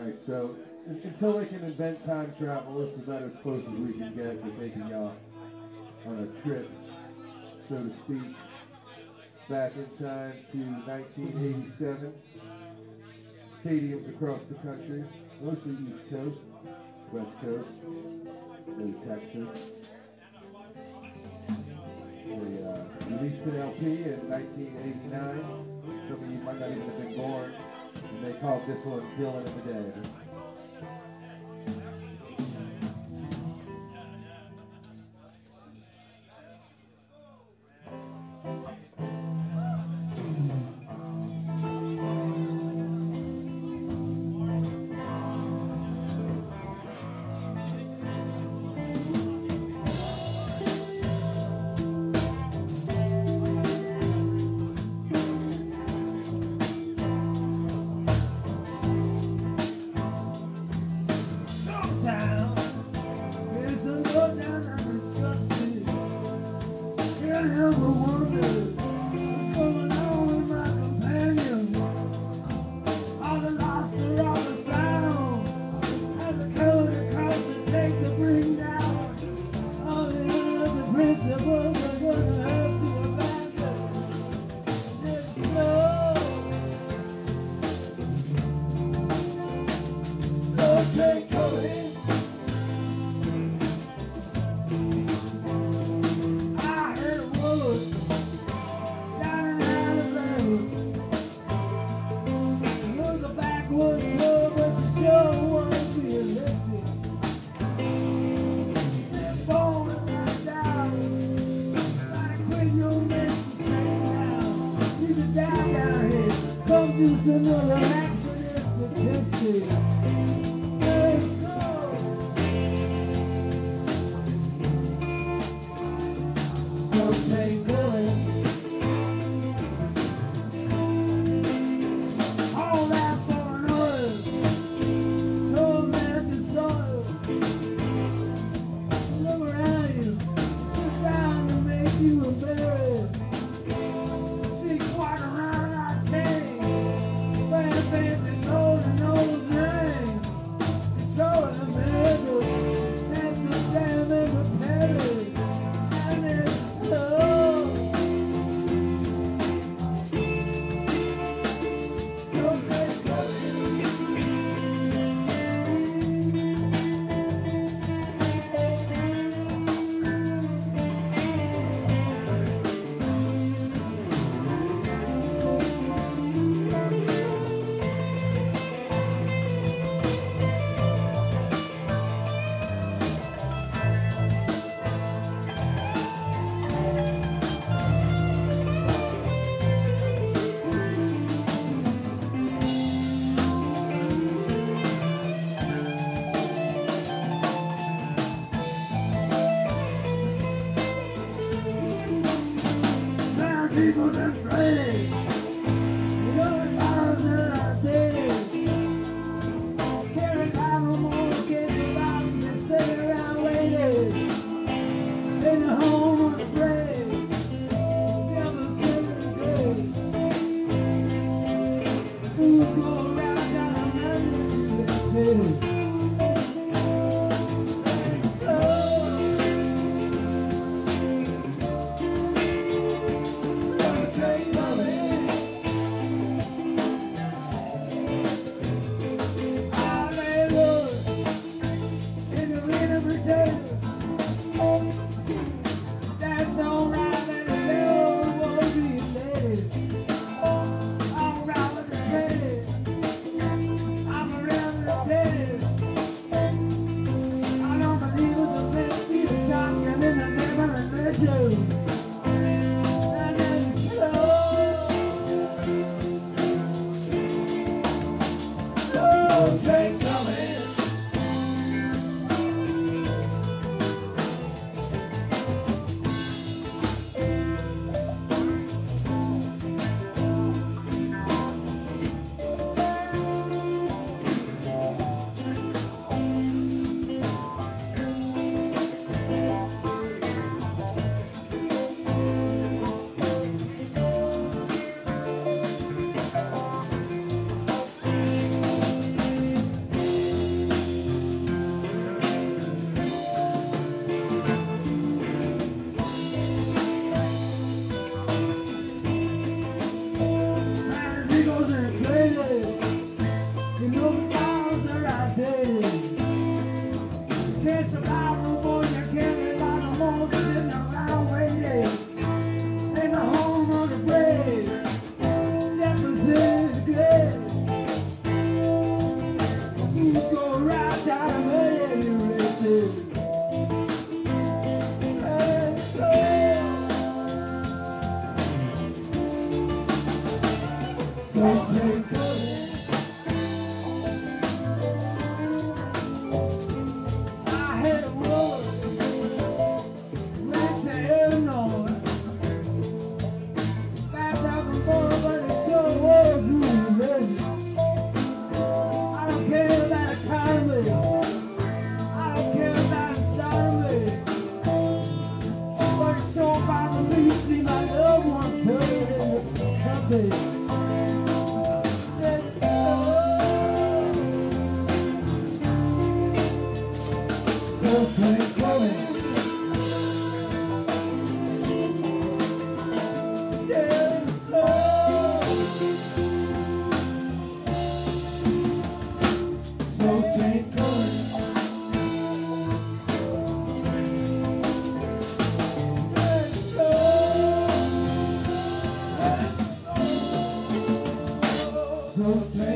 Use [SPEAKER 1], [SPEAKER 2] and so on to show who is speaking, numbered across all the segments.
[SPEAKER 1] Alright, so until they can invent time travel, this is about as close as we can get to taking y'all on a trip, so to speak, back in time to 1987. Stadiums across the country, mostly East Coast, West Coast, maybe Texas. They released an LP in 1989. Some of you might not even have been born. And they called this one Dylan of the Dead.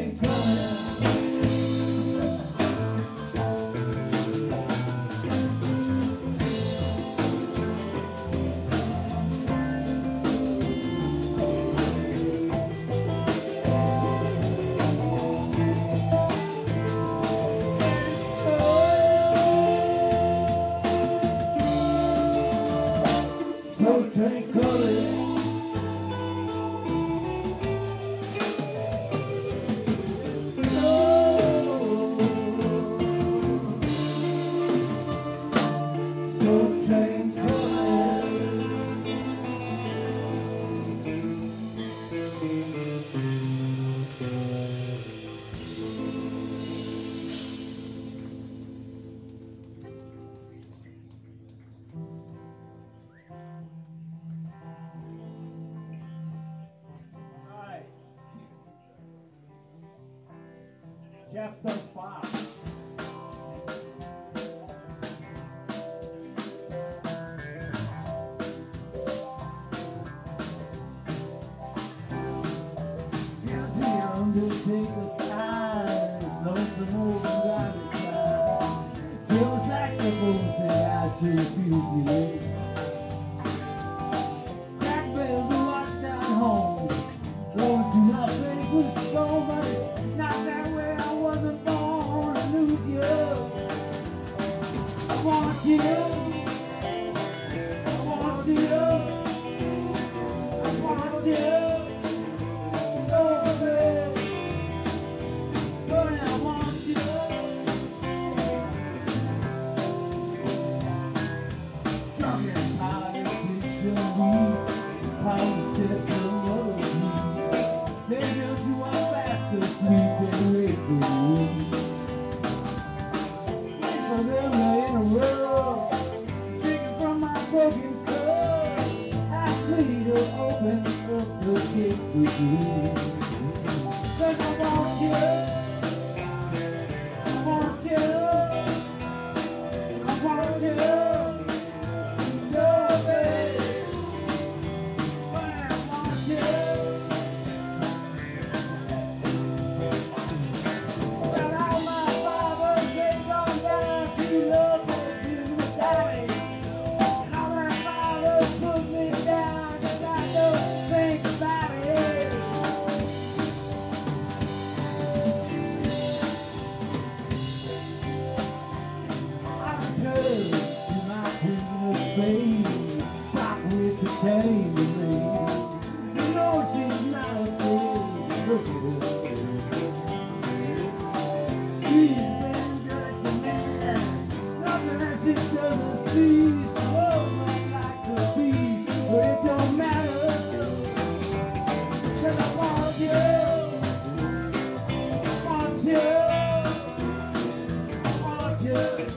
[SPEAKER 1] train coming. Slow train coming.
[SPEAKER 2] Jeff does five.
[SPEAKER 1] Down to the undertaker's eyes, lonesome old rabbit cry. Till the saxophone say I should refuse to wait. Black bells are washed down home, blowing to my face with a stone, but it's not that way. I wasn't born to lose you. I want you. I want you. I want you. Cause I want you, I want you, I want you so bad, but I want you. Well, all my fathers, they gone down to love me, daddy, and all my fathers put me down, cause I don't think about it. To my queen of Spain, stop with the chambermaid. You know she's not a fool. Look at her. She's been good to me. Nothing that she doesn't see. She loves me like a bee, but it don't matter. Cause I want you. I want you. I want you.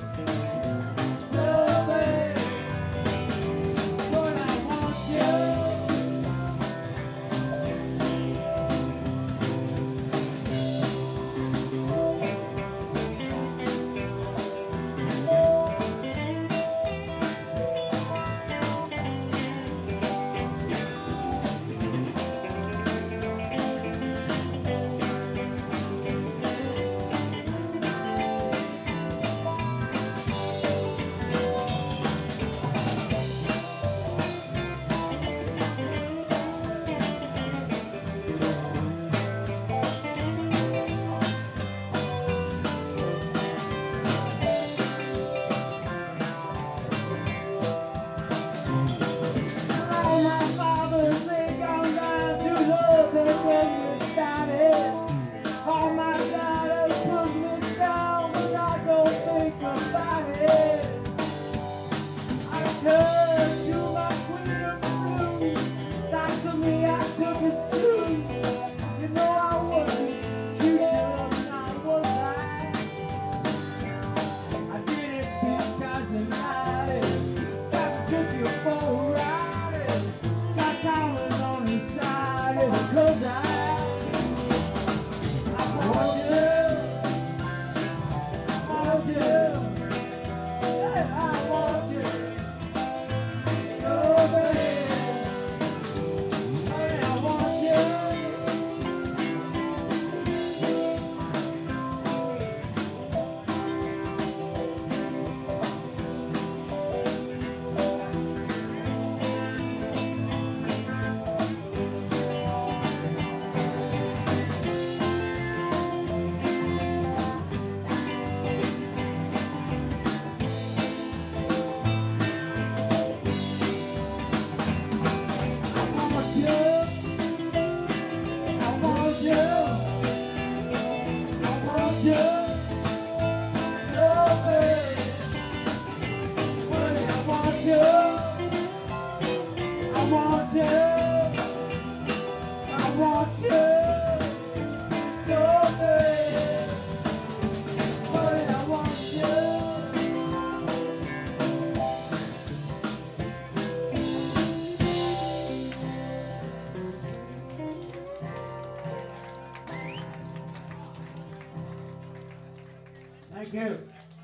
[SPEAKER 1] Thank you.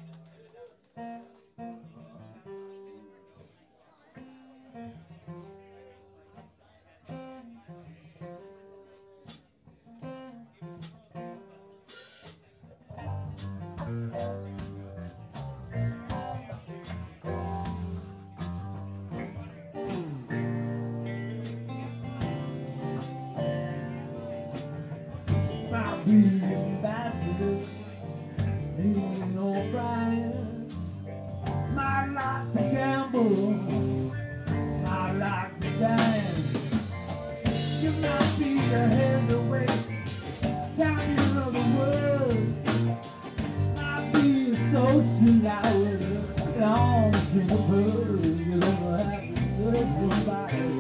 [SPEAKER 2] My big ambassador, Ian O'Brien. I like to gamble, I like to dance. You might be the heavyweight champion of the world. Might be a socialite with a long sugar pearl. You're gonna have to serve somebody.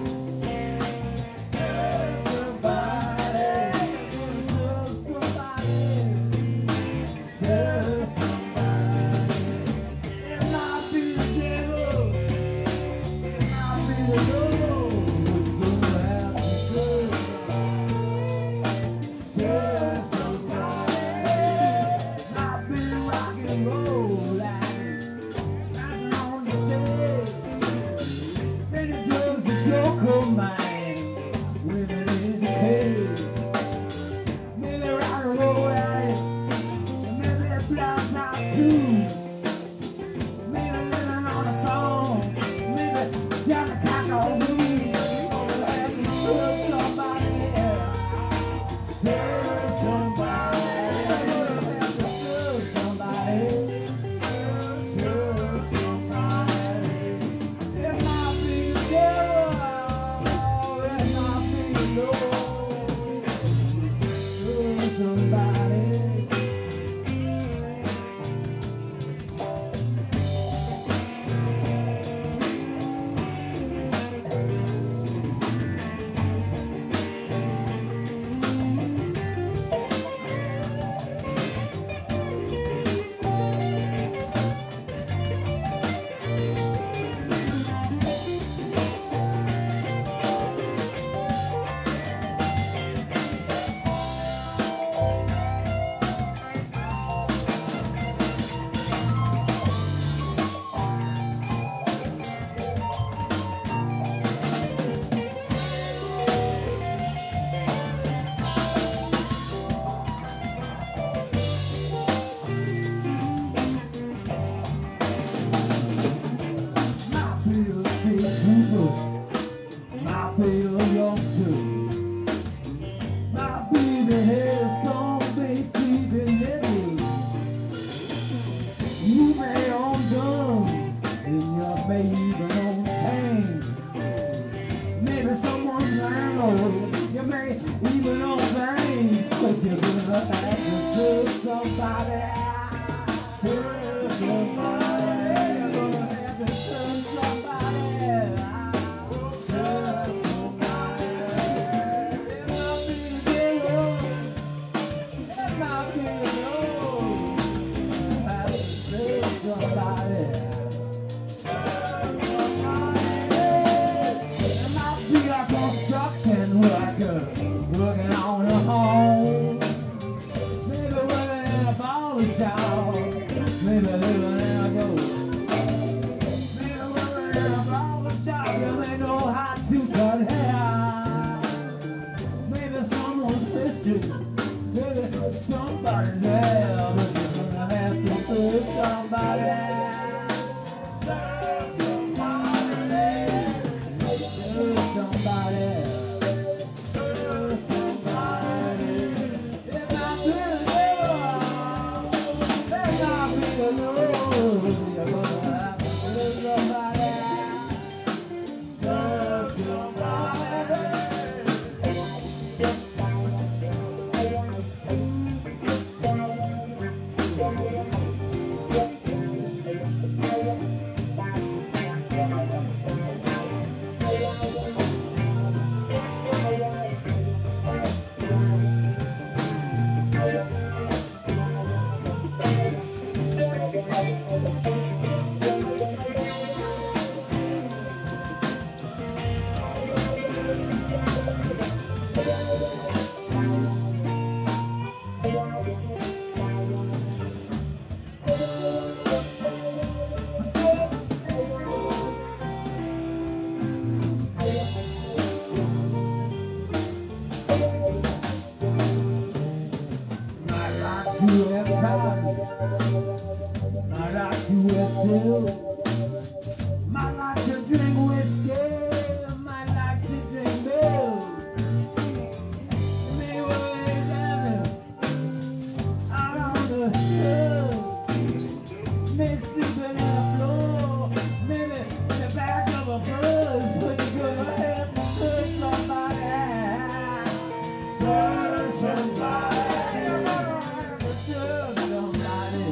[SPEAKER 2] to have coffee. I like to wear silk. Might like to drink whiskey. Might like to drink milk. Me way down out on the hill. Me sleeping in the floor. Maybe in the back of a bus. When you go ahead and hurt somebody. Serve somebody. Serve somebody.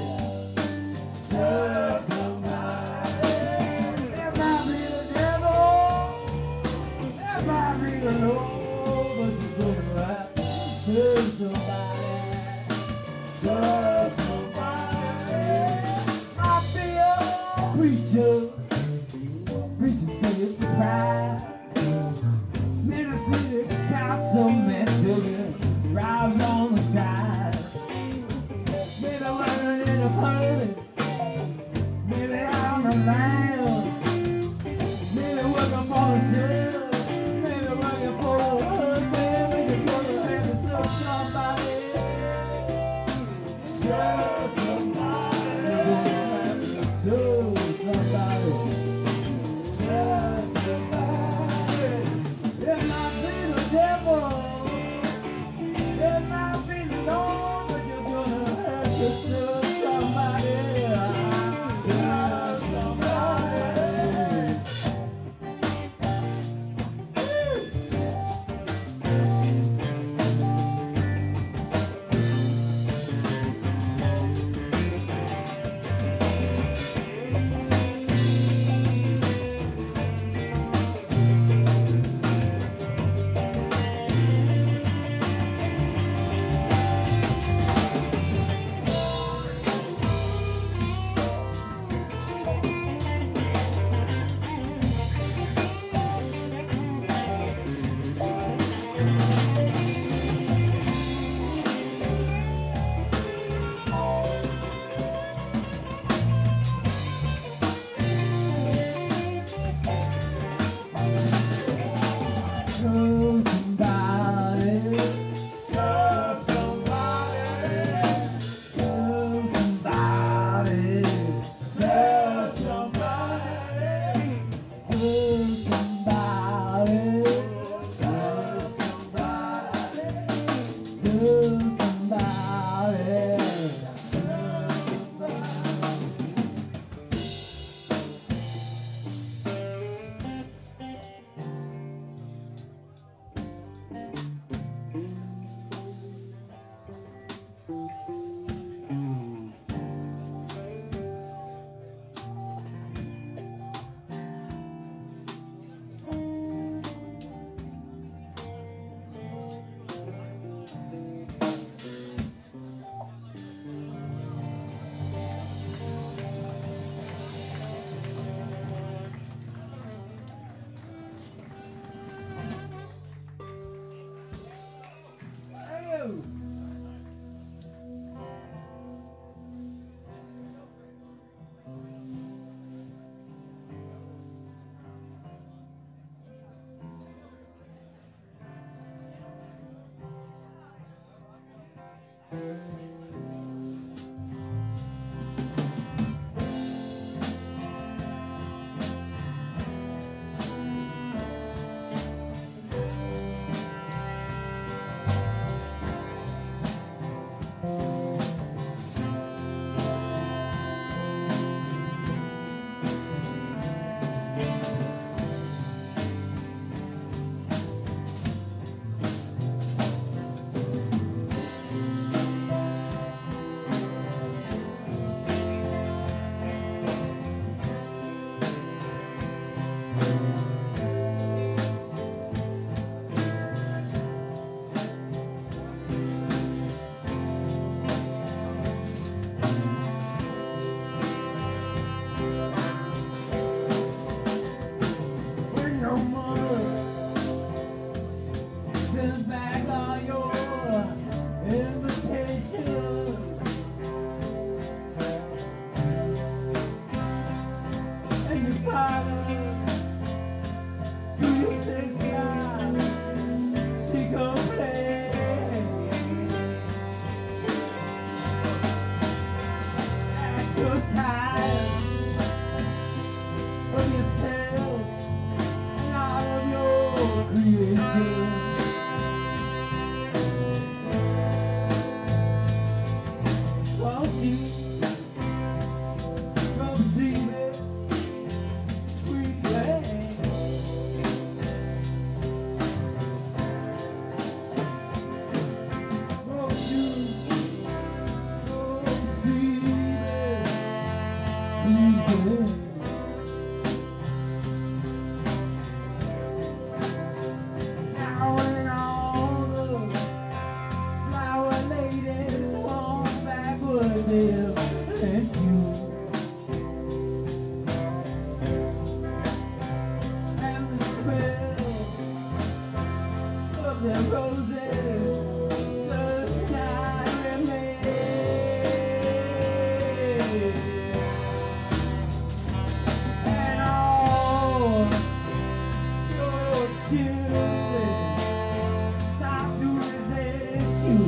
[SPEAKER 2] Serve somebody. That might be the devil. That might be the Lord. But you're gonna have to serve somebody. Serve somebody. Might be a preacher. Preacher stays surprised. Mississippi councilman till you drives on the side. Maybe running in a hurry. Maybe out on the land. Maybe working for the city. Maybe working for a husband. Maybe for the man to serve somebody. Serve somebody. You're gonna have to serve somebody. Serve somebody. It might be the devil. It might be the Lord, but you're gonna have to serve somebody. Serve somebody. live and you. And the smell of the roses does not remain. And all your children start to resent you.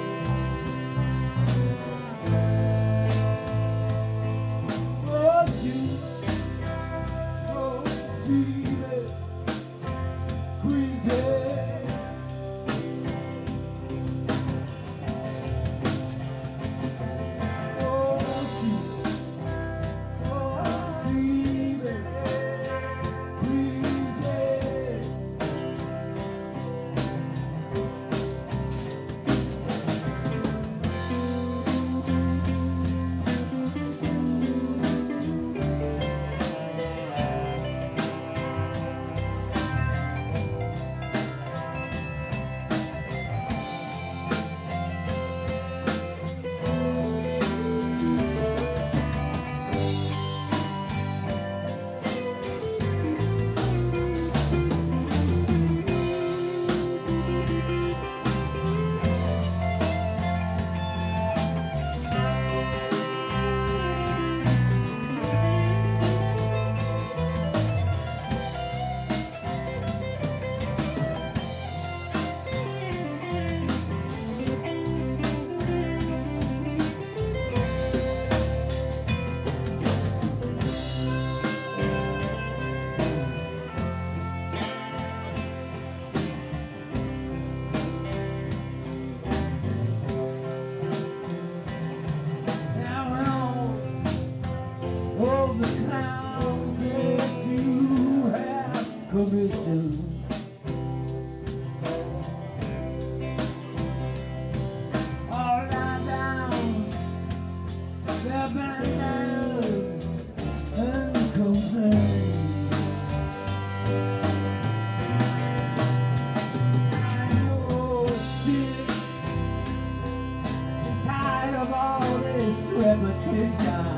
[SPEAKER 2] Commission. All lie down, their bandanas and complain. I'm sick and tired of all this repetition.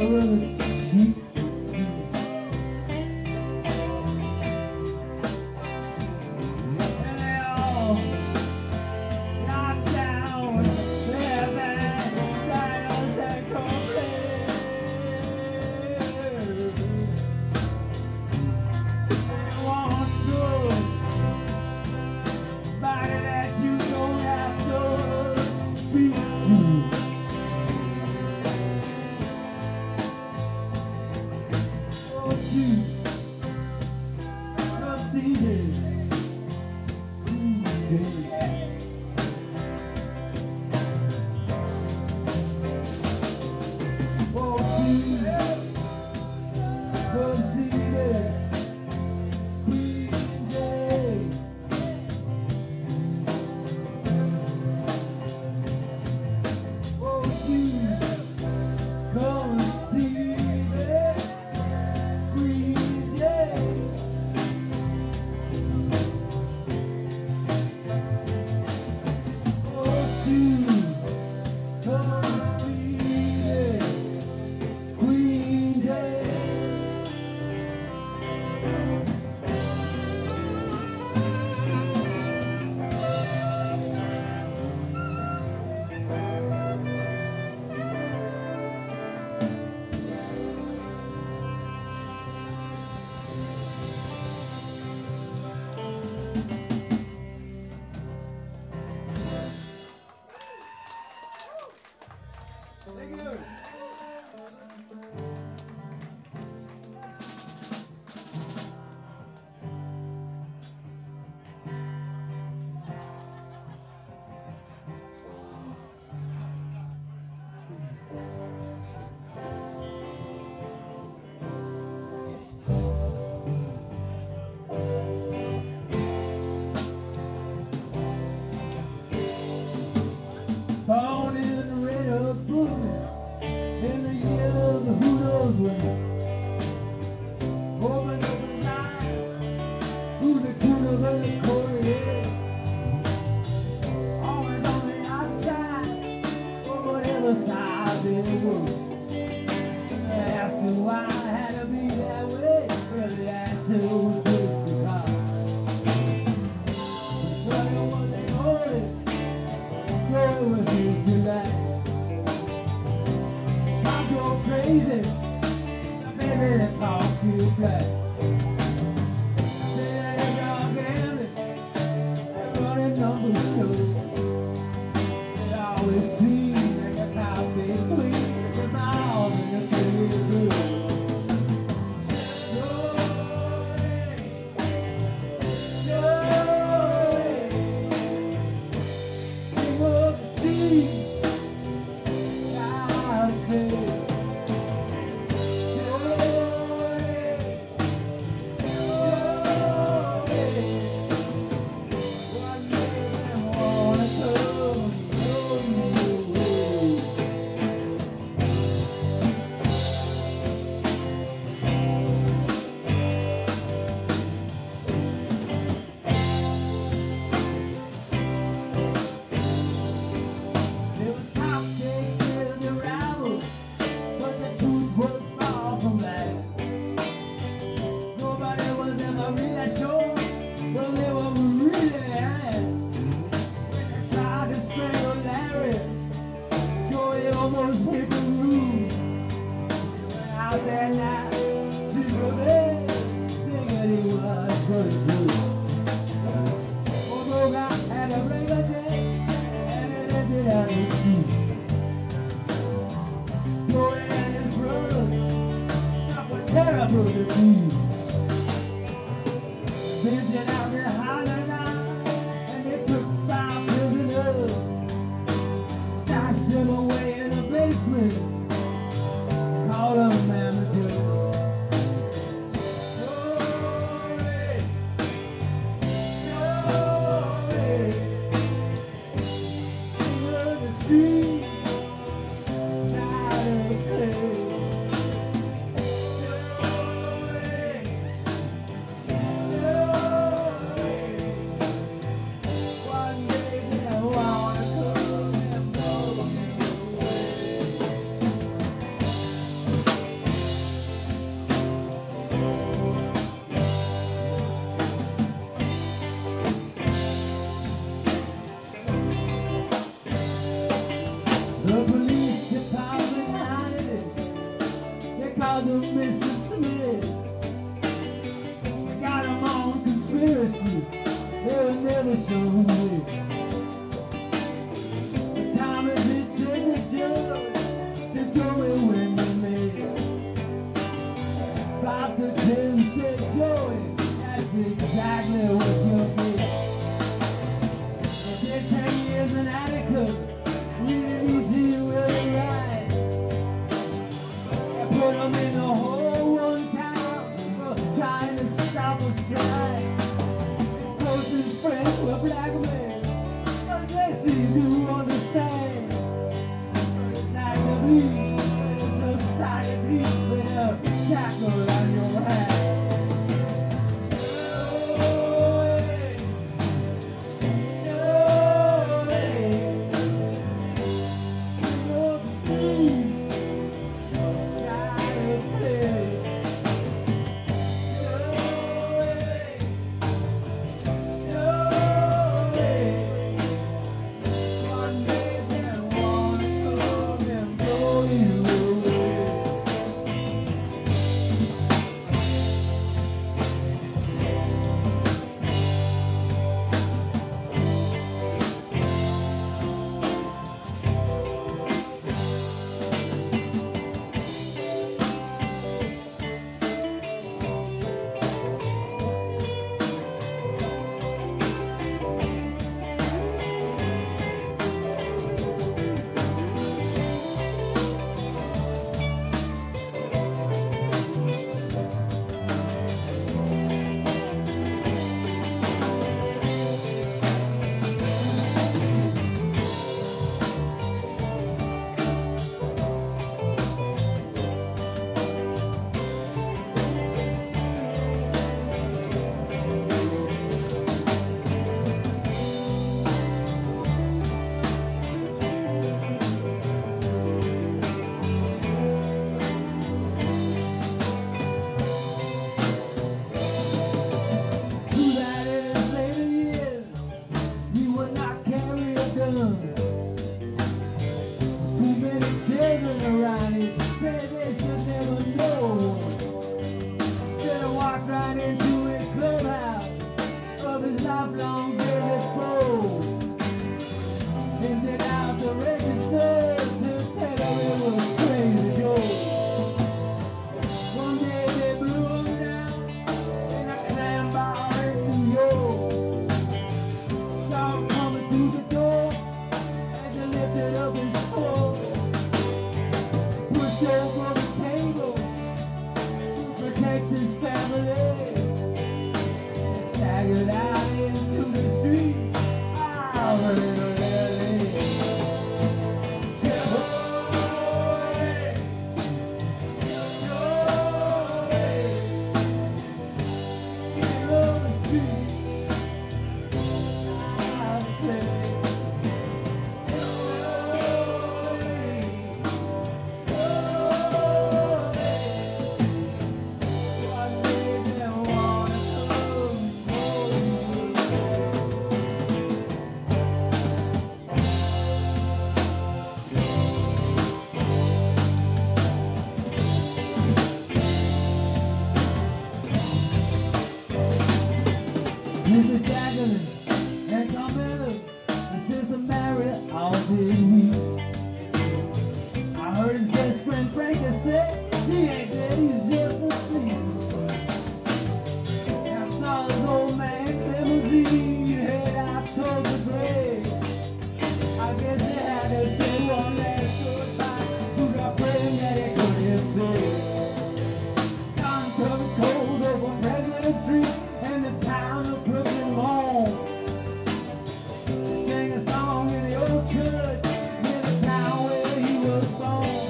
[SPEAKER 2] Born in the red of Brooklyn, in the year of the who knows when. Open up his eyes to the tunnel of the corridor. Always on the outside, or whatever side they were. They asked me why I had to be that way. Well, the answer was just because. Well, it wasn't holy. It was his delight. I'm so crazy, baby, that talk you black. Say that y'all gambling, they're running numbers too. They always seem like a top between the mouth and the blue. Almost hit the roof. Out there now, Superman, thinking he was pretty good. Although I had a regular day, and it ended at the street. Joey and his brother suffered terrible defeat. Vision out behind the night, and they took 5 prisoners, stashed them away in the basement. Call them amateur. The street, side of the place. called him Mr. Smith. I got him on conspiracy, they'll never show me. The time is it said the judge, they told me when you made. Dr. Tim said, Joey, that's exactly what you did. I did 10 years in Attica, reading E.G. really right. I put them in the hole one time for trying to stop a strike. His closest friends were black men, but they seem to understand. It's like the bleed in society with a shackle on your hand. Mr. Jacqueline and Carmela and Sister Mary all did weep. I heard his best friend Frankie said he ain't dead, he's just asleep. And I saw his old man's limousine head out towards the grave. I guess they had to say one last goodbye to the friend that he couldn't save. Sun turned cold over President Street and the town of Brooklyn Mall. They sang a song in the old church near the town where he was born.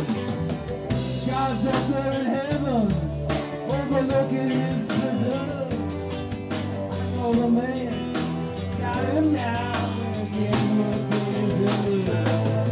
[SPEAKER 2] God's up there in heaven, overlooking his prison. I know the man, shout him down and get what goes in.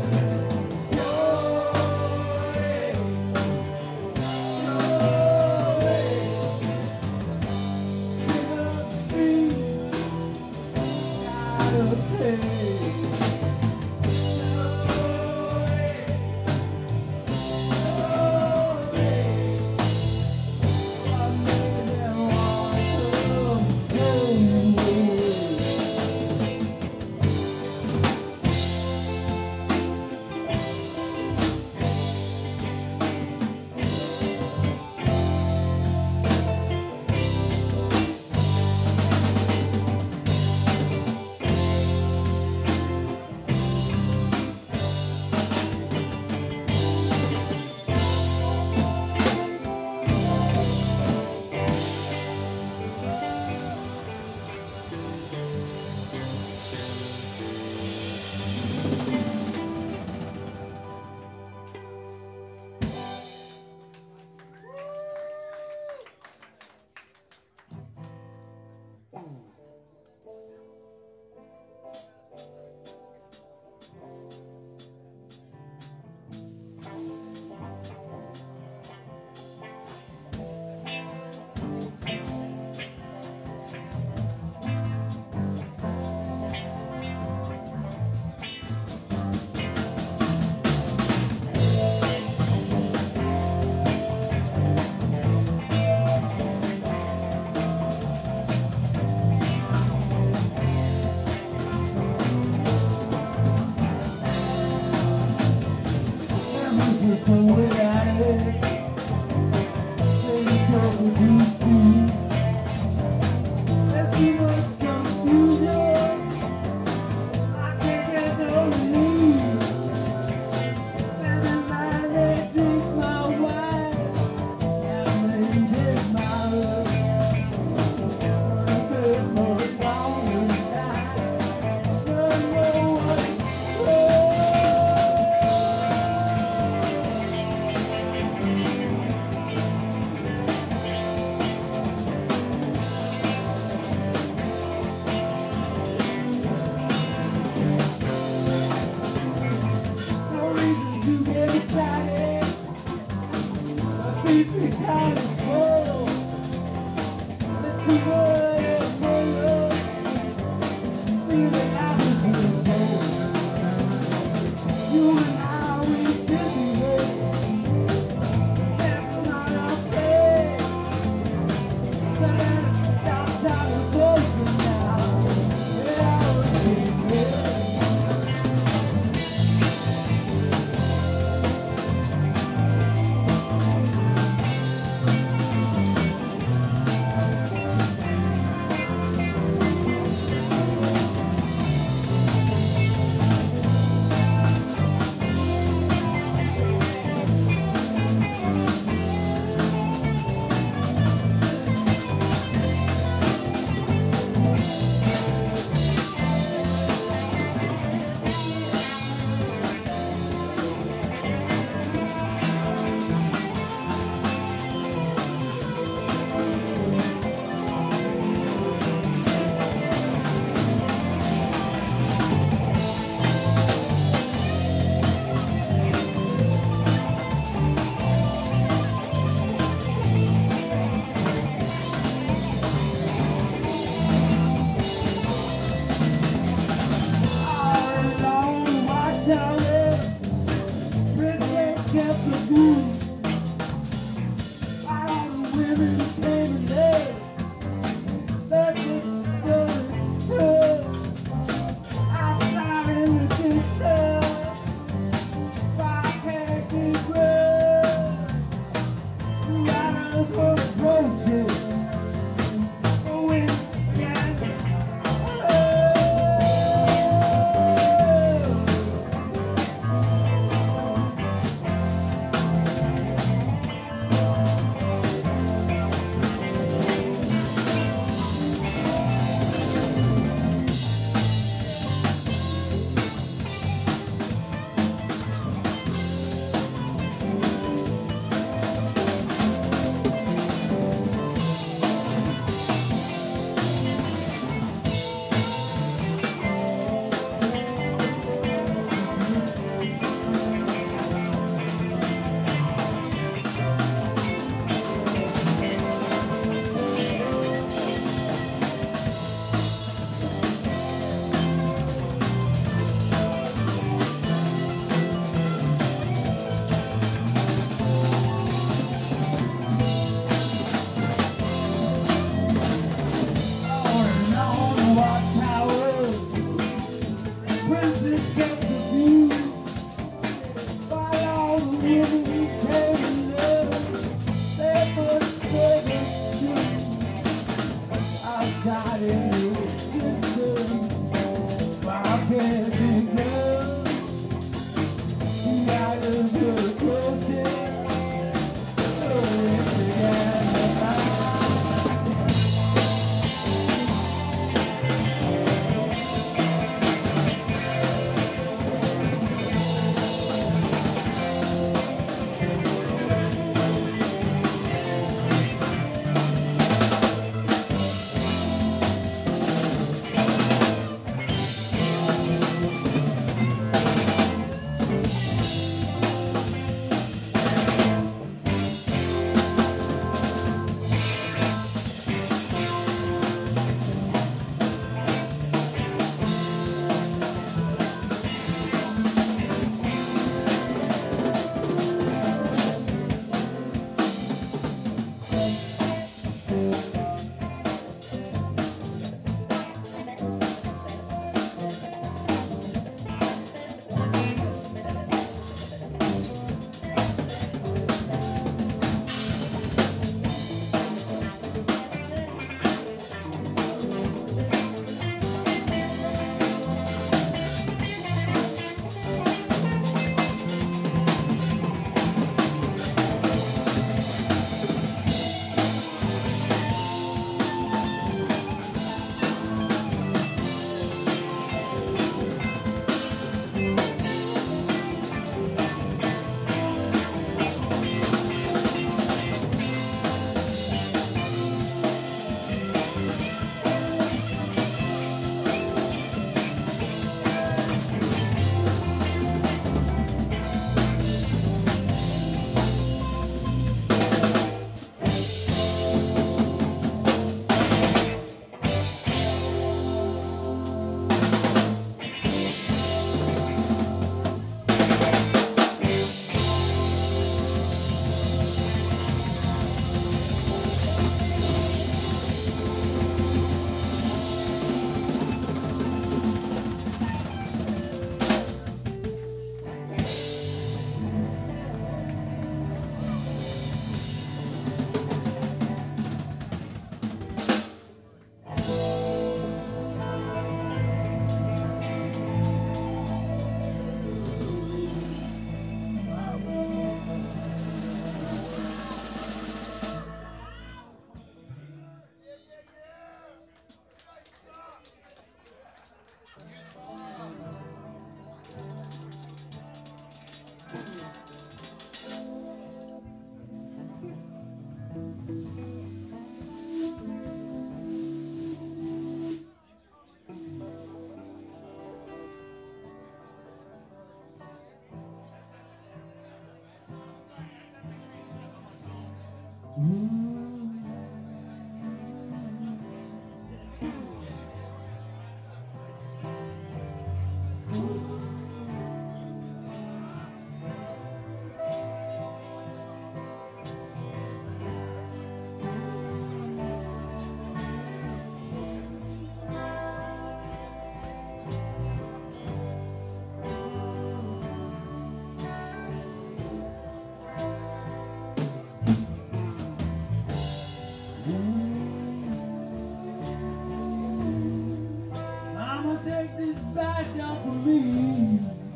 [SPEAKER 2] I'ma take this badge off of me.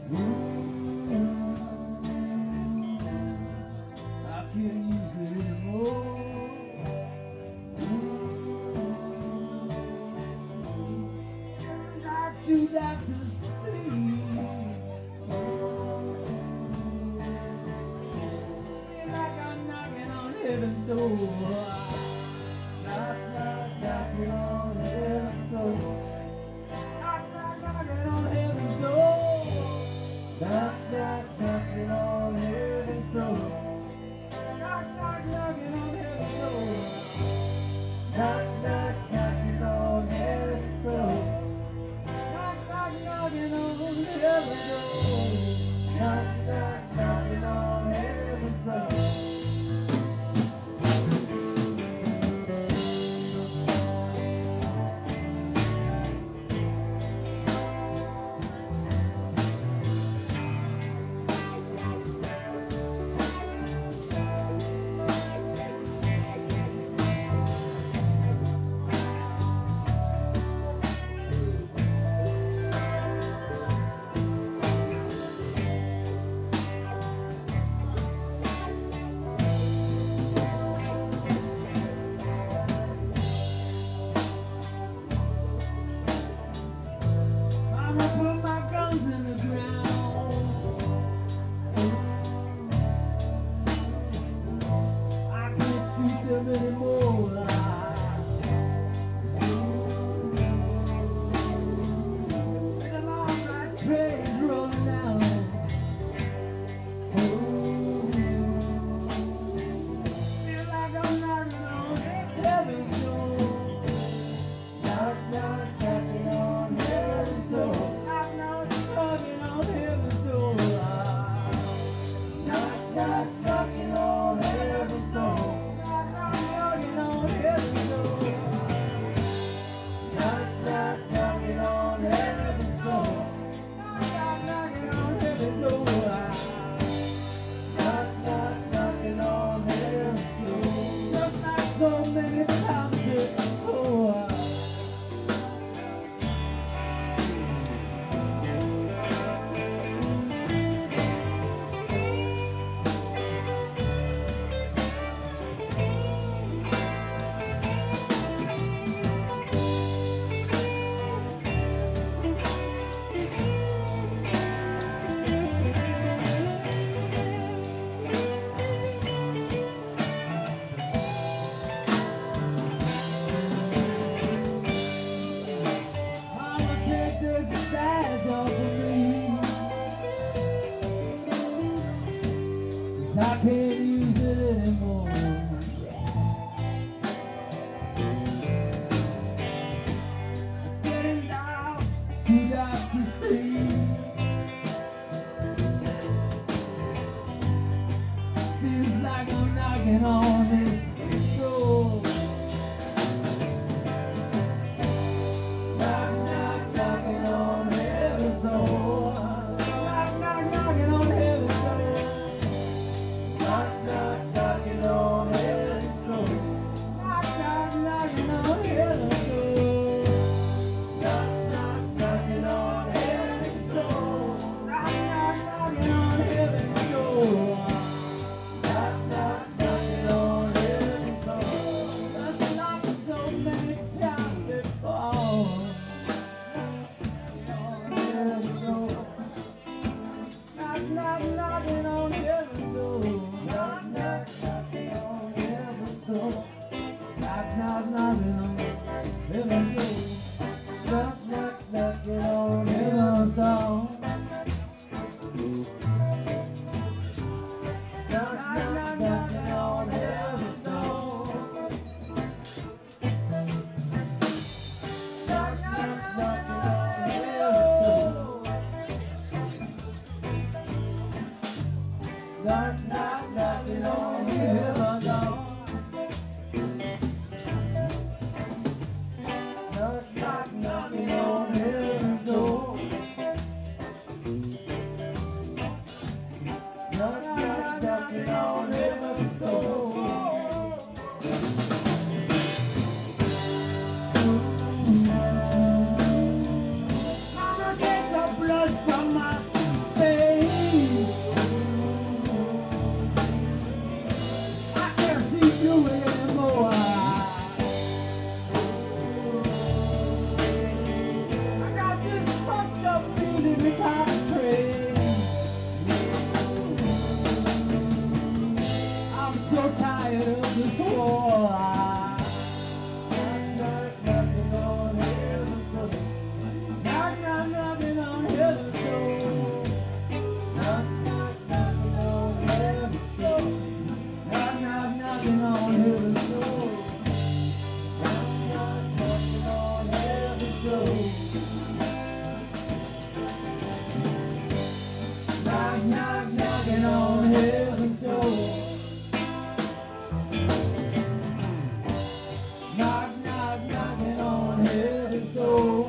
[SPEAKER 2] I can't use it anymore. I do that to see. Feel like I'm knocking on heaven's door. Knock, knock, knocking on heaven's door. Knock, knock, knocking on heaven's door. Knock, knock, knocking on heaven's door. Knock, knock, knocking on heaven's door. Knock, knock, knocking on heaven's door. Knock, knock, knocking on heaven's door. Knock, knock, knocking on heaven's door. I'ma put my guns in the ground. I can't shoot them anymore. The long black train's rolling down. Feel like I'm knocking on heaven's door. Knock, knock, knocking on heaven's door. Knock, knock, knocking on heaven's door. Knock, knock, knocking on heaven's door. Knock, knock, knocking on heaven's door. Knock, knock, knocking on heaven's door. Knock, knock, knocking on heaven's door. Knock, knock, knocking on heaven's door. Just like so many times before. I'ma take this badge off of me. 'Cause I can't use it anymore. It's getting dark, too dark to see. Feels like I'm knocking on this door. Knock, knock, knocking on heaven's door. Knock, knock, knocking on heaven's door. Knock, knock, knocking on heaven's door. Knock, knock, knocking on heaven's door. Knock, knock, knocking on heaven's door. Knock, knock, knocking on heaven's door. Knock, knock, knocking on heaven's door. Just like so many times before. Knock, knock, knocking on heaven's door. Knock, knock, knocking on heaven's door. Knock, knock, knocking on heaven's door. Knock, knock, knocking on heaven's door. Knock, knock, knocking on heaven's door. knocking on heaven's door. Knocking on heaven's door. Knocking on heaven's door. Mama, take the blood from my face. I can't see you anymore. I got this fucked up feeling inside the train. I'm so tired of this war. Knocking on heaven's door. Knocking on heaven's door. Knocking on heaven's door. Knocking on heaven's door. Knocking on heaven's door. Knocking on heaven's door. Knocking on heaven's door.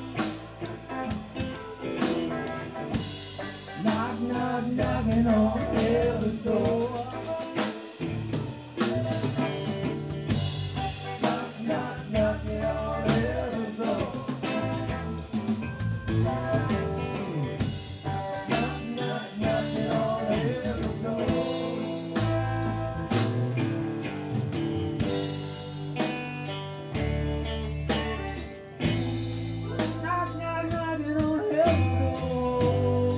[SPEAKER 2] Knocking on heaven's door. Knocking on heaven's door. Knocking on heaven's door. Knocking on heaven's door.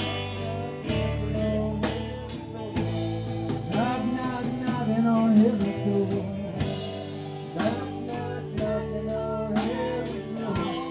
[SPEAKER 2] Knocking on heaven's door. Knocking on heaven's door.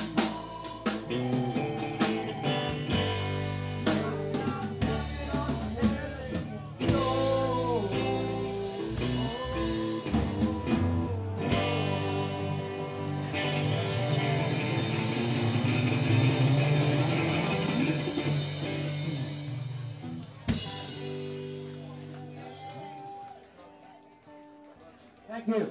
[SPEAKER 2] Thank you.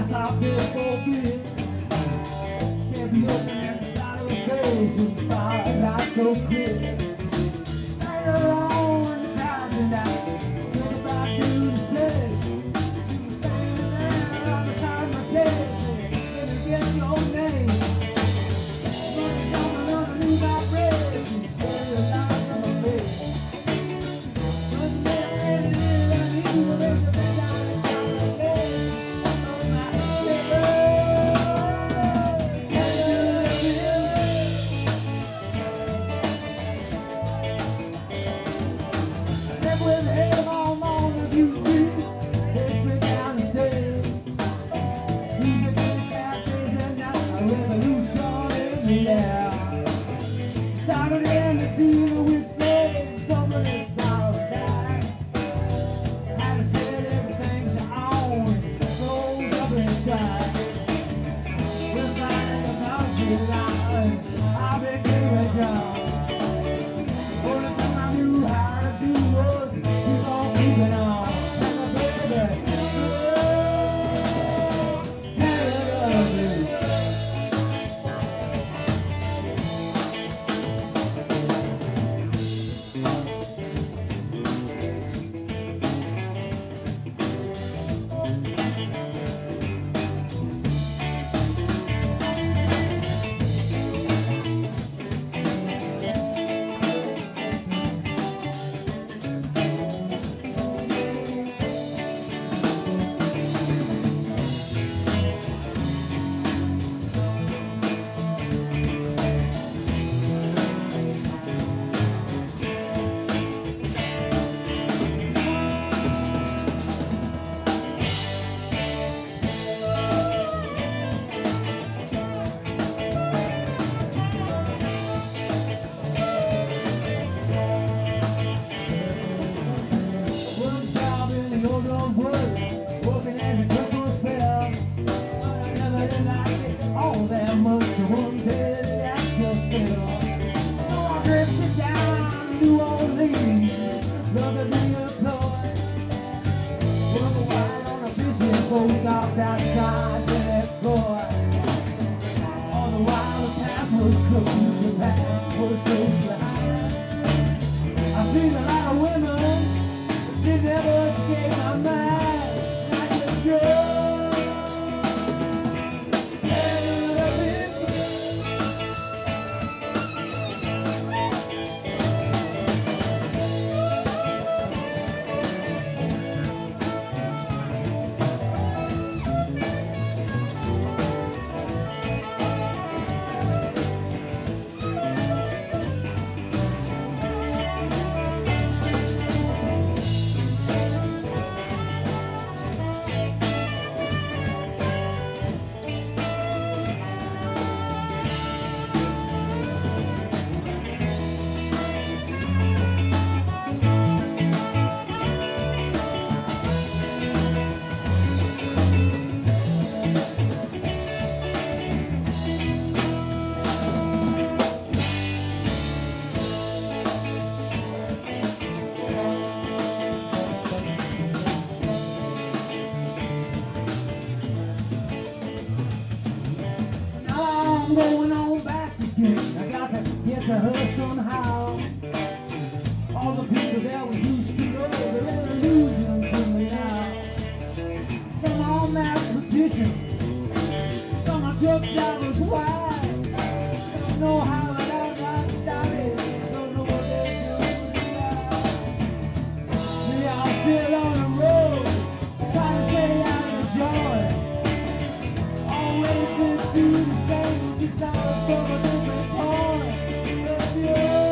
[SPEAKER 2] I saw this for bit. Can't be looking at the side of the face and the spotlight so clear. Right along when the time's in doubt, think about you to say. She was standing there on the side of my chest, let me get your name. Money's on underneath my breath, she's still alive from my face. But then he will make the bed down and down my bed. On my with him on the view street, they split down the stairs. Music in cafes and now a revolution in the air. Started in the dealer with slaves, something inside of that. Had to sell everything she owned, clothes up inside. We're finding the mountain line, I've been giving down. Only thing I knew how to do was keep on keeping on. And my baby, tell her I love you. One job in the old world, working as a cripple spell. But I never did like it all that much. So one day that's just fell. So I drifted down to New Orleans, love to be employed. Work a while on a fishing boat out outside that boy. All the while the path was closed, the path was closed behind. I've seen a lot of women, but she never escaped my mind. Like a girl, tell you love it. I'm going on back again. I got to get to her somehow. All the people that we used to know, they're losing to me now. Some are mathematicians, some are truck drivers. Why? Don't know how it all got started. Don't know what they're doing now. They are still on the road, trying to stay out of the joy. Always been through the same, decided for a different point.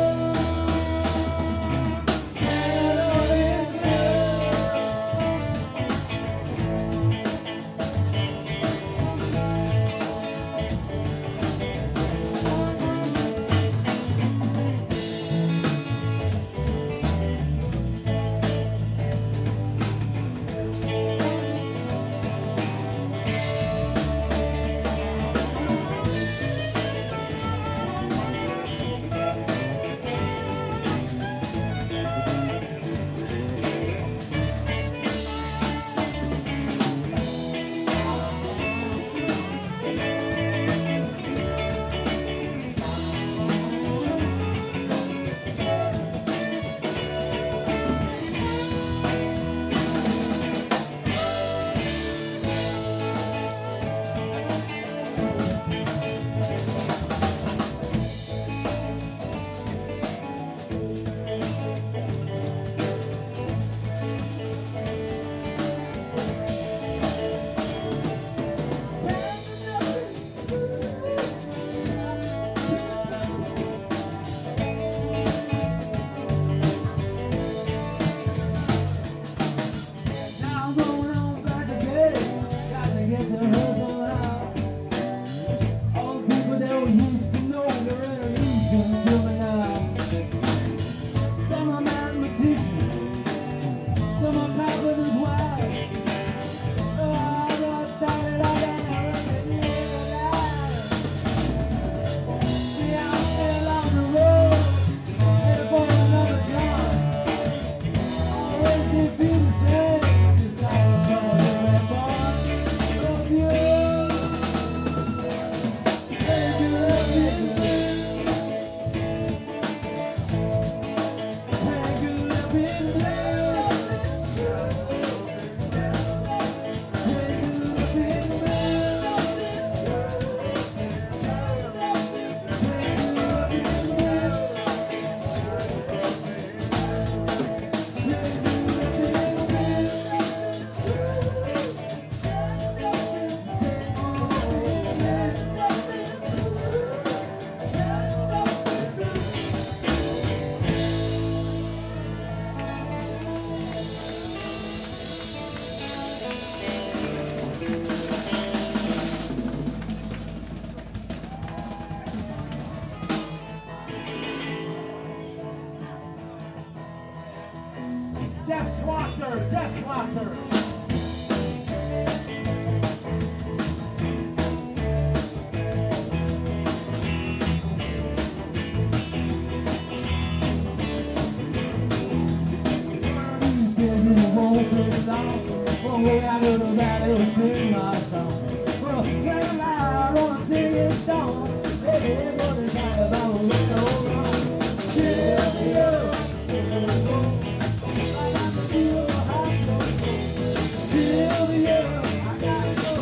[SPEAKER 2] Gonna go down to the valley and sing my song. Well, get loud, wanna sing it song. Baby, what is that about a little wrong? Fill me up, fill me up. I got to feel the hot dog. Fill me up, I gotta go.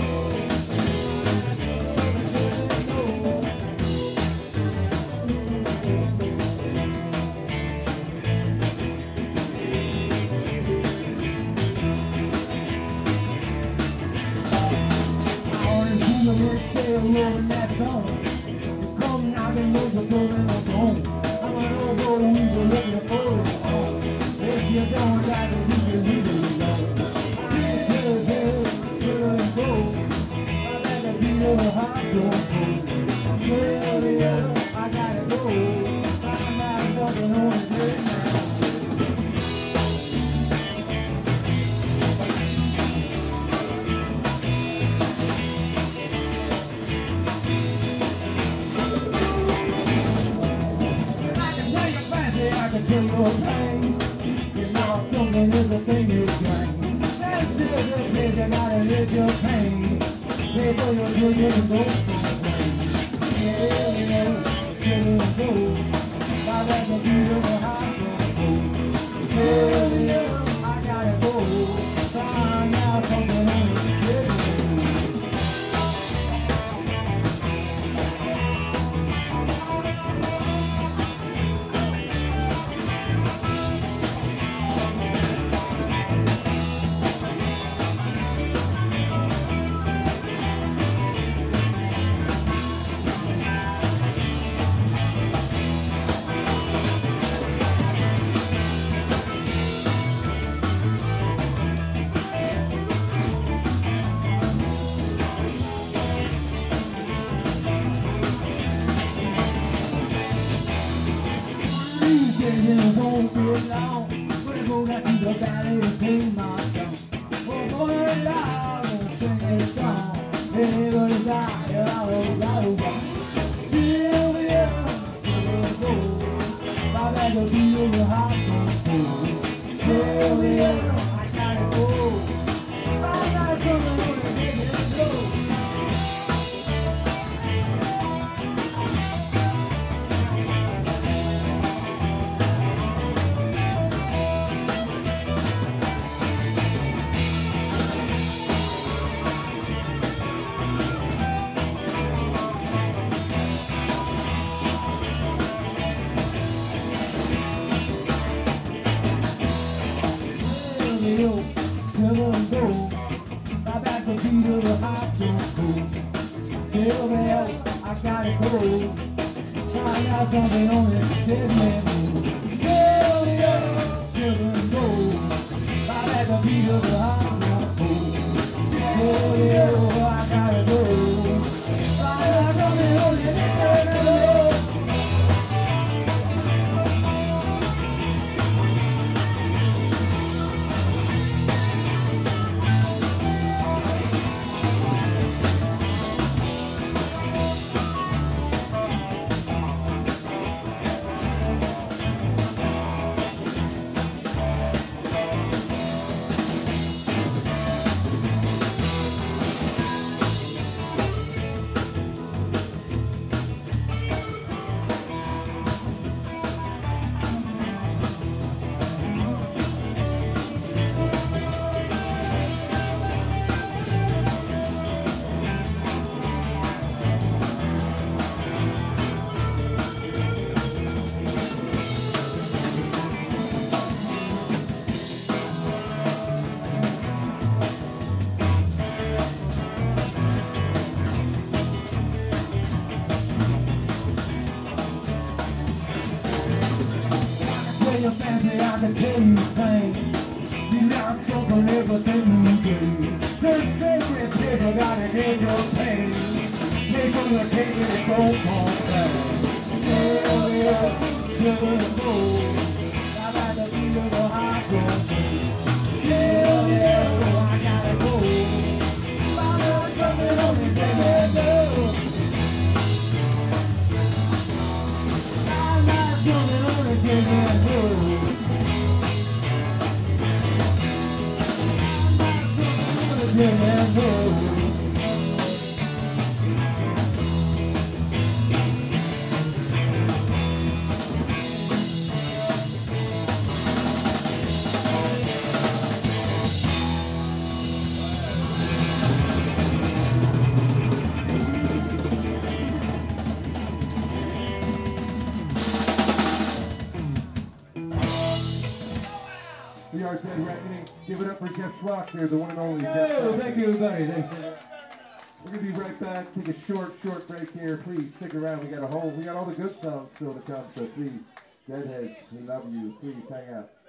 [SPEAKER 2] Rolling that stone, you come knocking on the door and I'm home. I'm an old boy who's looking for it home. If you don't like it, you can leave it alone. I go. I like to be on the hot door. Sylvia, I gotta go. Find out something on the day now. I can feel your pain. You know something is the thing you claim. Sensitive to place, I gotta hit your pain. Before your children go from yeah, children go. I got the beautiful house. Sylvia, I gotta go. Find out something on the day. It won't be long. We're gonna go down to the valley and sing my song. We're going loud and sing it strong. Ain't gonna die, Sylvia, go. I like to be on the hot dog. Sylvia, I gotta go. I got something on the baby, let's go. Sylvia, I gotta go. Find out something on it, give me Sylvia, Sylvia, go. I like the beat of the hot Sylvia, I gotta go. Find out something on it, give me your fancy, I can tell you things. You got something, everything you do. So sacred people gotta get your pain. They gonna take it and go on down. Sylvia, Sylvia, go. I got the beat of the hot dog. Sylvia, I gotta go. I know something on me, baby, go. I got something on me, baby, go.
[SPEAKER 1] We are Dead Reckoning. Give it up for Jeff Schrock here, the one and only Jeff
[SPEAKER 2] Oh,
[SPEAKER 1] Schrock.
[SPEAKER 2] thank you, everybody. Thanks.
[SPEAKER 1] We're gonna be right back. Take a short break here. Please stick around. We got all the good songs still to come. So please, Deadheads, we love you. Please hang out.